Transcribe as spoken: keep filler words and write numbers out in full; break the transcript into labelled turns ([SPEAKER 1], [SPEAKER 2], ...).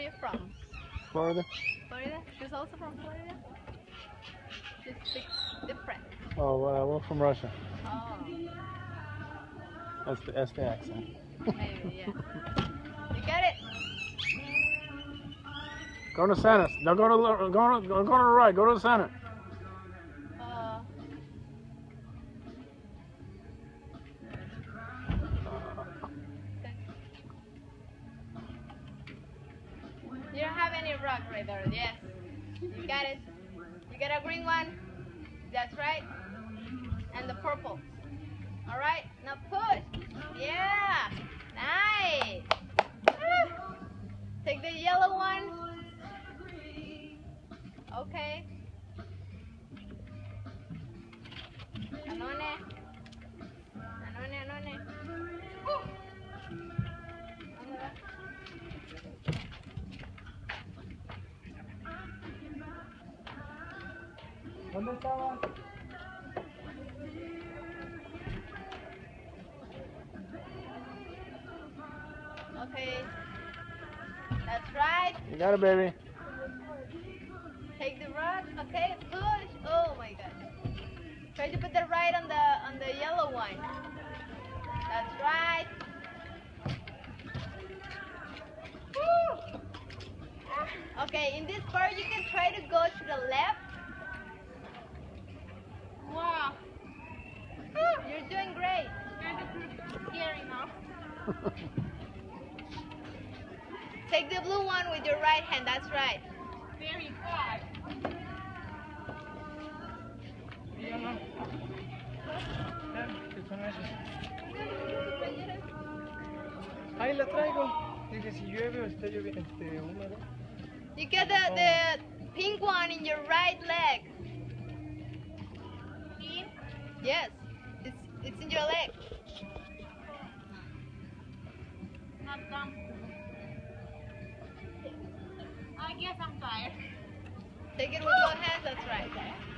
[SPEAKER 1] you from?
[SPEAKER 2] Florida.
[SPEAKER 1] Florida? She's also from Florida? She speaks different.
[SPEAKER 2] Oh, uh, we're from Russia.
[SPEAKER 1] Oh.
[SPEAKER 2] That's the, that's the accent.
[SPEAKER 1] Maybe, yeah. You get it?
[SPEAKER 2] Go to center. No, go to the, go to, go to the right. Go to the center.
[SPEAKER 1] Uh, you don't have any rock right there. Yes. You got it. You got a green one. That's right. And the purple. All right. Now push. Yeah. Nice. Woo. Take the yellow one. Okay. Anone. Anone, anone. Woo. ¿Dónde va?
[SPEAKER 2] ¿Dónde estaba?
[SPEAKER 1] Okay. That's right.
[SPEAKER 2] You got it, baby.
[SPEAKER 1] Take the rock. Okay, push. Oh my god. Try to put the right on the on the yellow one. That's right. Woo. Okay, in this part you can try to go to the left. Wow. Woo. You're doing great. You're scary now. Take the blue one with your right hand. That's right. Very hard.
[SPEAKER 3] Ahí la traigo. Dice si llueve o está lloviendo, este, húmedo.
[SPEAKER 1] You get the, the pink one in your right leg. Pink? Yes. It's it's in your leg. Not done. I guess I'm tired. Take it with both hands, that's right.